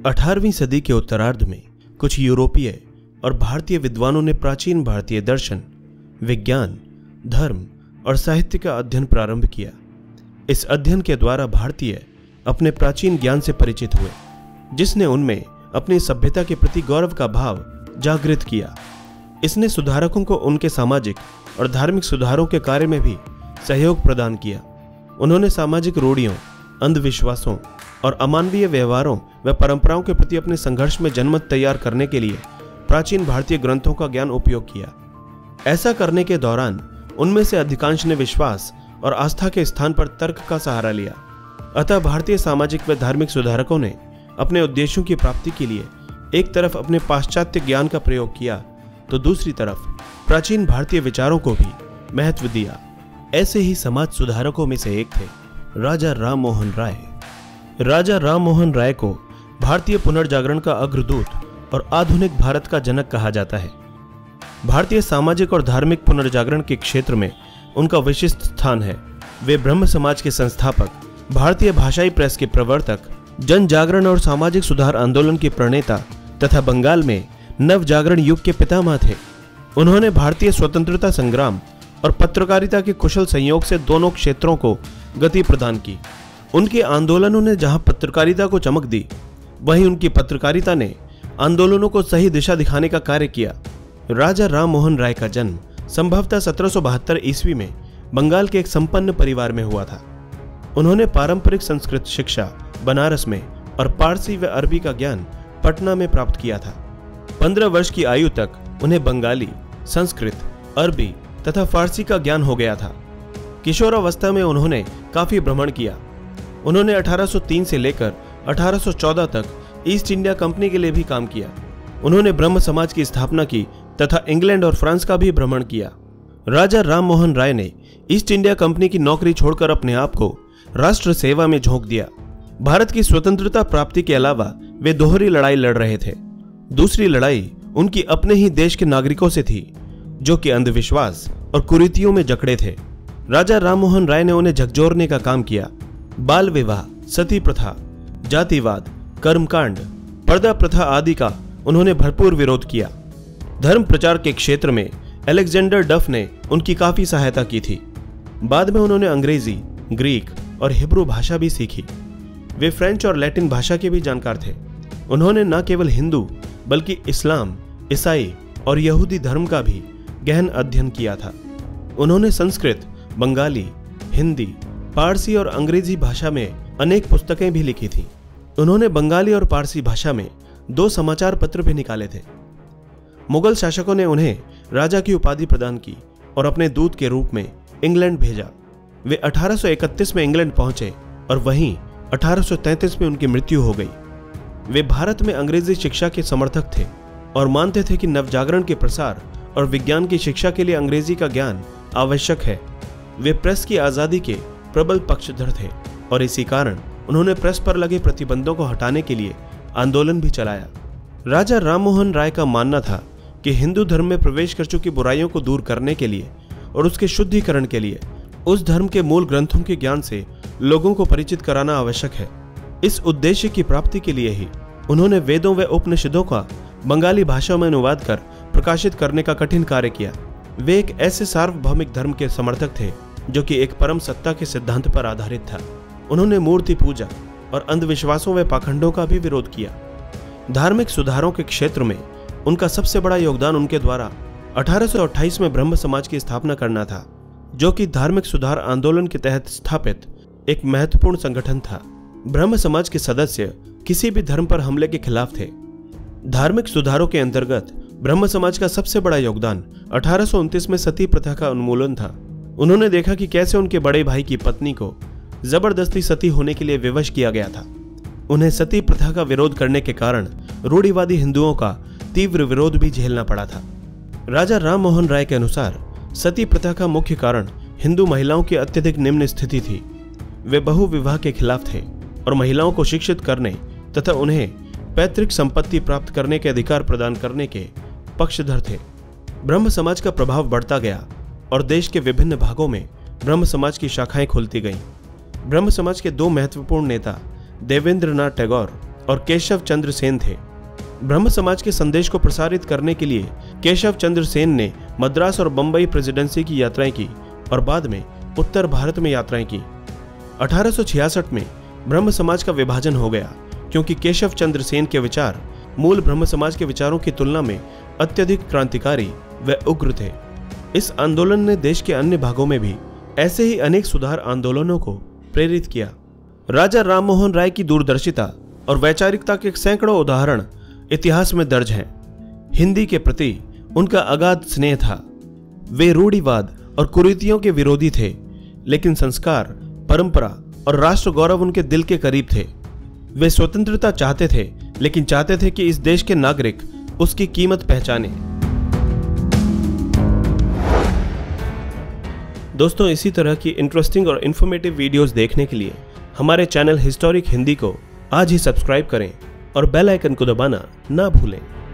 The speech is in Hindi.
18वीं सदी के उत्तरार्ध में कुछ यूरोपीय और भारतीय विद्वानों ने प्राचीन भारतीय दर्शन, विज्ञान, धर्म और साहित्य का अध्ययन प्रारंभ किया। इस अध्ययन के द्वारा भारतीय अपने प्राचीन ज्ञान से परिचित हुए, जिसने उनमें अपनी सभ्यता के प्रति गौरव का भाव जागृत किया। इसने सुधारकों को उनके सामाजिक और धार्मिक सुधारों के कार्य में भी सहयोग प्रदान किया। उन्होंने सामाजिक रूढ़ियों, अंधविश्वासों और अमानवीय व्यवहारों व परंपराओं के प्रति अपने संघर्ष में जनमत तैयार करने के लिए प्राचीन भारतीय ग्रंथों का ज्ञान उपयोग किया। ऐसा करने के दौरान उनमें से अधिकांश ने विश्वास और आस्था के स्थान पर तर्क का सहारा लिया। अतः भारतीय सामाजिक व धार्मिक सुधारकों ने अपने उद्देश्यों की प्राप्ति के लिए एक तरफ अपने पाश्चात्य ज्ञान का प्रयोग किया तो दूसरी तरफ प्राचीन भारतीय विचारों को भी महत्व दिया। ऐसे ही समाज सुधारकों में से एक थे राजा राम मोहन राय। राजा राम मोहन राय को भारतीय पुनर्जागरण का अग्रदूत और आधुनिक भारत का जनक कहा जाता है। भारतीय सामाजिक और धार्मिक पुनर्जागरण के क्षेत्र में उनका विशिष्ट स्थान है। वे ब्रह्म समाज के संस्थापक, भारतीय भाषाई प्रेस के प्रवर्तक, जन जागरण और सामाजिक सुधार आंदोलन के प्रणेता तथा बंगाल में नव जागरण युग के पितामह थे। उन्होंने भारतीय स्वतंत्रता संग्राम और पत्रकारिता के कुशल संयोग से दोनों क्षेत्रों को गति प्रदान की। उनके आंदोलनों ने जहां पत्रकारिता को चमक दी, वहीं उनकी पत्रकारिता ने आंदोलनों को सही दिशा दिखाने का कार्य किया। राजा राम मोहन राय का जन्म संभवतः 1772 ईस्वी में बंगाल के एक संपन्न परिवार में हुआ था। उन्होंने पारंपरिक संस्कृत शिक्षा बनारस में और पारसी व अरबी का ज्ञान पटना में प्राप्त किया था। 15 वर्ष की आयु तक उन्हें बंगाली, संस्कृत, अरबी तथा फारसी का ज्ञान हो गया था। किशोरावस्था में उन्होंने काफी भ्रमण किया। उन्होंने 1803 से लेकर 1814 तक ईस्ट इंडिया कंपनी के लिए भी काम किया। उन्होंने ब्रह्म समाज की स्थापना की तथा इंग्लैंड और फ्रांस का भी भ्रमण किया। राजा राम मोहन राय ने ईस्ट इंडिया कंपनी की नौकरी छोड़कर अपने आप को राष्ट्र सेवा में झोंक दिया। भारत की स्वतंत्रता प्राप्ति के अलावा वे दोहरी लड़ाई लड़ रहे थे। दूसरी लड़ाई उनकी अपने ही देश के नागरिकों से थी, जो कि अंधविश्वास और कुरीतियों में जकड़े थे। राजा राम मोहन राय ने उन्हें झकझोरने का काम किया। बाल विवाह, सती प्रथा, जातिवाद, कर्मकांड, पर्दा प्रथा आदि का उन्होंने भरपूर विरोध किया। धर्म प्रचार के क्षेत्र में अलेक्जेंडर डफ ने उनकी काफी सहायता की थी। बाद में उन्होंने अंग्रेजी, ग्रीक और हिब्रू भाषा भी सीखी। वे फ्रेंच और लैटिन भाषा के भी जानकार थे। उन्होंने न केवल हिंदू बल्कि इस्लाम, ईसाई और यहूदी धर्म का भी गहन अध्ययन किया था। उन्होंने संस्कृत, बंगाली, हिंदी, पारसी और अंग्रेजी भाषा में अनेक पुस्तकें भी लिखी थीं। उन्होंने बंगाली और पारसी भाषा में 2 समाचार पत्र भी निकाले थे। मुगल शासकों ने उन्हें राजा की उपाधि प्रदान की और अपने दूत के रूप में इंग्लैंड भेजा। वे 1831 में इंग्लैंड पहुंचे और वहीं 1833 में उनकी मृत्यु हो गई। वे भारत में अंग्रेजी शिक्षा के समर्थक थे और मानते थे कि नवजागरण के प्रसार और विज्ञान की शिक्षा के लिए अंग्रेजी का ज्ञान आवश्यक है। वे प्रेस की आजादी के प्रबल पक्षधर थे और इसी कारण उन्होंने प्रेस पर लगे प्रतिबंधों को हटाने के लिए आंदोलन भी चलाया। राजा राम मोहन राय का मानना था कि हिंदू धर्म में प्रवेश कर चुकी बुराइयों को दूर करने के लिए और उसके शुद्धिकरण के लिए उस धर्म के मूल ग्रंथों के ज्ञान से लोगों को परिचित कराना आवश्यक है। इस उद्देश्य की प्राप्ति के लिए ही उन्होंने वेदों व उपनिषदों का बंगाली भाषा में अनुवाद कर प्रकाशित करने का कठिन कार्य किया। वे एक ऐसे सार्वभौमिक धर्म के समर्थक थे जो कि एक परम सत्ता के सिद्धांत पर आधारित था। उन्होंने मूर्ति पूजा और अंधविश्वासों व पाखंडों का भी विरोध किया। धार्मिक सुधारों के क्षेत्र में उनका सबसे बड़ा योगदान उनके द्वारा 1828 में ब्रह्म समाज की स्थापना करना था, जो कि धार्मिक सुधार आंदोलन के तहत स्थापित एक महत्वपूर्ण संगठन था। ब्रह्म समाज के सदस्य किसी भी धर्म पर हमले के खिलाफ थे। धार्मिक सुधारों के अंतर्गत ब्रह्म समाज का सबसे बड़ा योगदान 1829 में सती प्रथा का उन्मूलन था। उन्होंने देखा कि कैसे उनके बड़े भाई की पत्नी को जबरदस्ती सती होने के लिए विवश किया गया था। उन्हें सती प्रथा का विरोध करने के कारण रूढ़िवादी हिंदुओं का तीव्र विरोध भी झेलना पड़ा था। राजा राम मोहन राय के अनुसार सती प्रथा का मुख्य कारण हिंदू महिलाओं की अत्यधिक निम्न स्थिति थी। वे बहुविवाह के खिलाफ थे और महिलाओं को शिक्षित करने तथा उन्हें पैतृक संपत्ति प्राप्त करने के अधिकार प्रदान करने के पक्षधर थे। ब्रह्म समाज का प्रभाव बढ़ता गया और देश के विभिन्न भागों में ब्रह्म समाज की शाखाएं खुलती गईं। ब्रह्म समाज के 2 महत्वपूर्ण नेता देवेंद्रनाथ टैगोर और केशव चंद्र सेन थे। ब्रह्म समाज के संदेश को प्रसारित करने के लिए केशव चंद्र सेन ने मद्रास और बंबई प्रेसिडेंसी की यात्राएं की और बाद में उत्तर भारत में यात्राएं की। 1866 में ब्रह्म समाज का विभाजन हो गया क्योंकि केशव चंद्र सेन के विचार मूल ब्रह्म समाज के विचारों की तुलना में अत्यधिक क्रांतिकारी व उग्र थे। इस आंदोलन ने देश के अन्य भागों में भी ऐसे ही अनेक सुधार आंदोलनों को प्रेरित किया। राजा राम मोहन राय की दूरदर्शिता और वैचारिकता के सैकड़ों उदाहरण इतिहास में दर्ज हैं। हिंदी के प्रति उनका अगाध स्नेह था। वे रूढ़िवाद और कुरीतियों के विरोधी थे, लेकिन संस्कार, परंपरा और राष्ट्र गौरव उनके दिल के करीब थे। वे स्वतंत्रता चाहते थे, लेकिन चाहते थे कि इस देश के नागरिक उसकी कीमत पहचाने। दोस्तों, इसी तरह की इंटरेस्टिंग और इन्फॉर्मेटिव वीडियोस देखने के लिए हमारे चैनल हिस्टोरिक हिंदी को आज ही सब्सक्राइब करें और बेल आइकन को दबाना ना भूलें।